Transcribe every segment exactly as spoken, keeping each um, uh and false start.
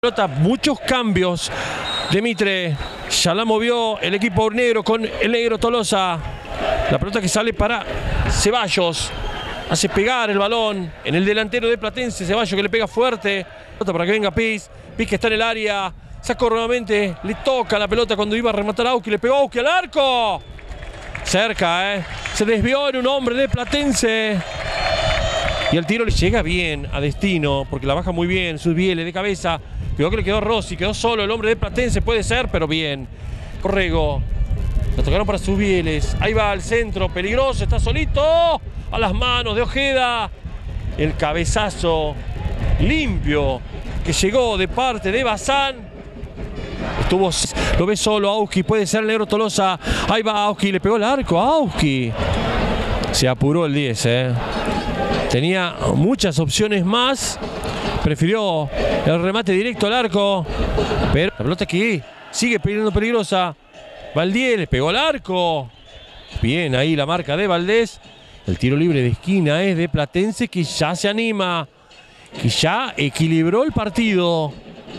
Pelota, muchos cambios de Mitre. Ya la movió el equipo negro con el negro Tolosa. La pelota que sale para Ceballos. Hace pegar el balón en el delantero de Platense. Ceballos que le pega fuerte. Pelota para que venga Piz. Piz que está en el área. Sacó nuevamente. Le toca la pelota cuando iba a rematar a Auski. Le pegó a Auski al arco. Cerca, ¿eh? Se desvió en un hombre de Platense. Y el tiro le llega bien a destino. Porque la baja muy bien. Subiele de cabeza. Cuidado que le quedó Rossi. Quedó solo el hombre de Platense. Puede ser, pero bien. Corrego. La tocaron para Subieles. Ahí va al centro. Peligroso. Está solito. A las manos de Ojeda. El cabezazo limpio que llegó de parte de Bazán. Estuvo, lo ve solo Auski. Puede ser el negro Tolosa. Ahí va Auski. Le pegó el arco a Auski. Se apuró el diez, eh. Tenía muchas opciones más. Prefirió el remate directo al arco. Pero la pelota que sigue peleando peligrosa. Valdés le pegó al arco. Bien ahí la marca de Valdés. El tiro libre de esquina es de Platense, que ya se anima. Que ya equilibró el partido.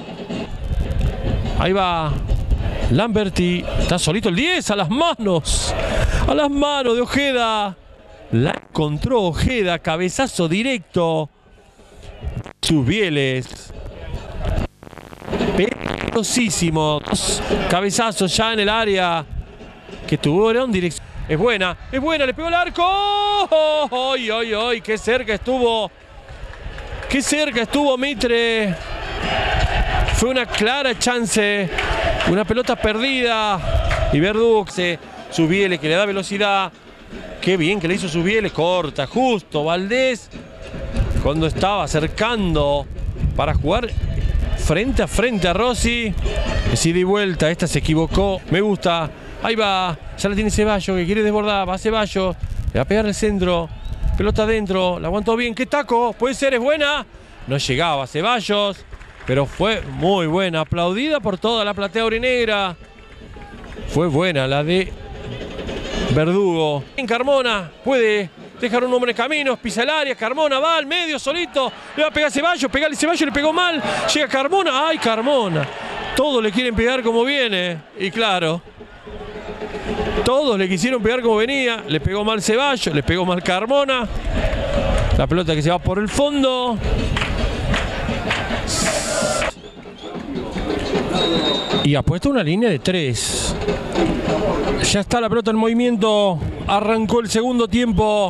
Ahí va Lamberti. Está solito el diez. A las manos. A las manos de Ojeda. La encontró Ojeda. Cabezazo directo. Subieles. Peligrosísimo. Cabezazos ya en el área. Que tuvieron dirección. Es buena, es buena, le pegó el arco. ¡Ay, ay, ay! ¡Qué cerca estuvo! ¡Qué cerca estuvo Mitre! Fue una clara chance. Una pelota perdida. Y Verdugo, Subiele, que le da velocidad. ¡Qué bien que le hizo Subiele! Corta, justo. Valdés, cuando estaba acercando para jugar frente a frente a Rossi. Decidí vuelta, esta se equivocó. Me gusta. Ahí va, ya la tiene Ceballos, que quiere desbordar, va Ceballos, le va a pegar el centro, pelota adentro, la aguantó bien, ¿qué taco? Puede ser, es buena. No llegaba Ceballos, pero fue muy buena, aplaudida por toda la platea aurinegra. Fue buena la de Verdugo. En Carmona, puede dejar un hombre en caminos, pisa el área, Carmona va al medio solito, le va a pegar a Ceballos, pegarle a Ceballos, le pegó mal, llega Carmona, ¡ay, Carmona! Todos le quieren pegar como viene, y claro... Todos le quisieron pegar como venía. Le pegó mal Ceballos, le pegó mal Carmona. La pelota que se va por el fondo. Y ha puesto una línea de tres. Ya está la pelota en movimiento. Arrancó el segundo tiempo.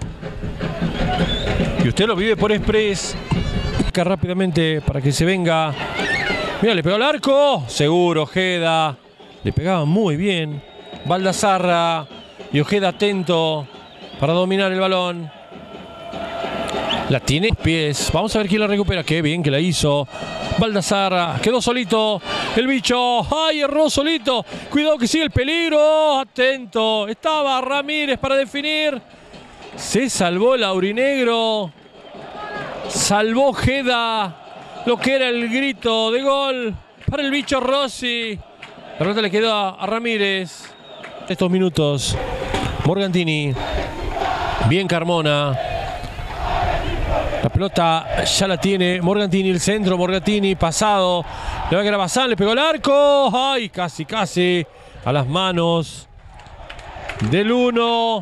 Y usted lo vive por Express. Acá rápidamente para que se venga. Mira, le pegó al arco. Seguro, Ojeda. Le pegaba muy bien. Baldassarra y Ojeda atento para dominar el balón. La tiene en pies. Vamos a ver quién la recupera. Qué bien que la hizo. Baldassarra. Quedó solito. El bicho. ¡Ay! Erró solito. Cuidado que sigue el peligro. Atento. Estaba Ramírez para definir. Se salvó el aurinegro. Salvó Ojeda. Lo que era el grito de gol para el bicho Rossi. La pelota le quedó a Ramírez. Estos minutos. Morgantini. Bien Carmona. La pelota ya la tiene Morgantini. El centro. Morgantini pasado. Le va a quedar a Bazán. Le pegó el arco. Ay, casi, casi. A las manos del uno.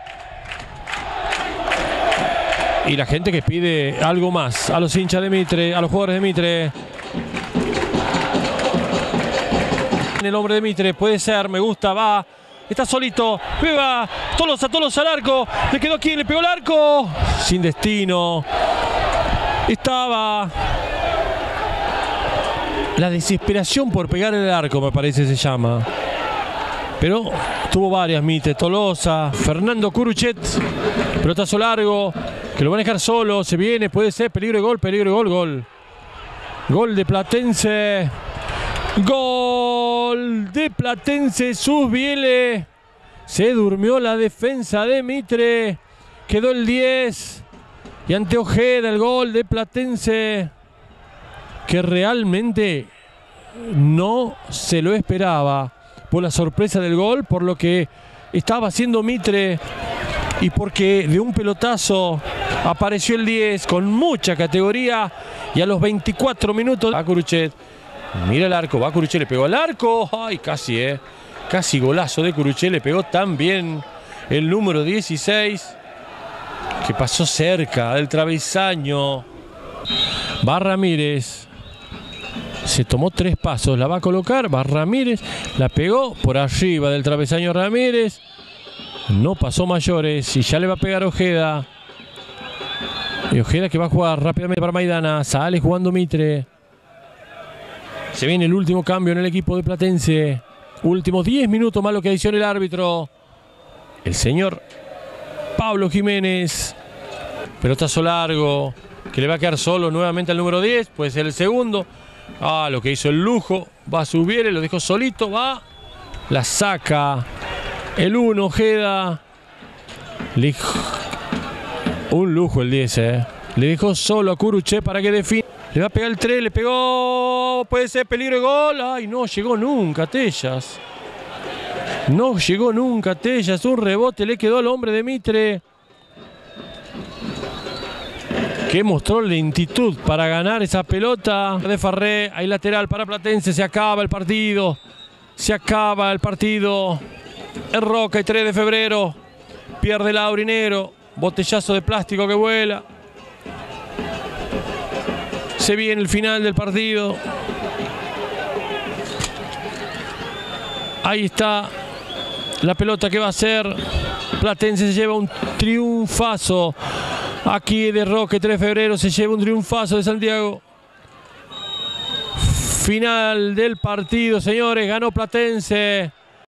Y la gente que pide algo más. A los hinchas de Mitre. A los jugadores de Mitre. El hombre de Mitre. Puede ser. Me gusta. Va. Está solito, pega, Tolosa, Tolosa al arco, le quedó aquí, le pegó el arco, sin destino. Estaba la desesperación por pegar el arco, me parece se llama. Pero tuvo varias Mitre, Tolosa, Fernando Curuchet, pelotazo largo, que lo va a dejar solo, se viene, puede ser, peligro de gol, peligro de gol, gol. Gol de Platense. Gol de Platense, Subiele. Se durmió la defensa de Mitre. Quedó el diez. Y ante Ojeda el gol de Platense. Que realmente no se lo esperaba. Por la sorpresa del gol, por lo que estaba haciendo Mitre. Y porque de un pelotazo Apareció el diez con mucha categoría y a los veinticuatro minutos va Curuchet. Mira el arco, va Curuchet, le pegó al arco. Ay, casi, eh. Casi golazo de Curuchet, le pegó también el número dieciséis. Que pasó cerca del travesaño. Va Ramírez. Se tomó tres pasos, la va a colocar. Va Ramírez, la pegó por arriba del travesaño Ramírez. No pasó mayores y ya le va a pegar Ojeda. Y Ojeda que va a jugar rápidamente para Maidana. Sale jugando Mitre. Se viene el último cambio en el equipo de Platense. Últimos diez minutos más lo que adiciona el árbitro. El señor Pablo Jiménez. Pelotazo largo. Que le va a quedar solo nuevamente al número diez. Puede ser el segundo. Ah, lo que hizo el lujo. Va a subir, lo dejó solito. Va. La saca. El uno, Ojeda. Le... Un lujo el diez, eh. Le dejó solo a Curuchet para que defina. Le va a pegar el tres, le pegó. Puede ser peligro de gol. Ay, no llegó nunca Tellas. No llegó nunca Tellas. Un rebote le quedó al hombre de Mitre. Que mostró lentitud para ganar esa pelota. De Farré, hay lateral para Platense. Se acaba el partido. Se acaba el partido. En Roca y tres de febrero. Pierde el aurinegro. Botellazo de plástico que vuela. Se viene el final del partido. Ahí está la pelota que va a hacer. Platense se lleva un triunfazo. Aquí de Roque, tres de febrero, se lleva un triunfazo de Santiago. Final del partido, señores. Ganó Platense.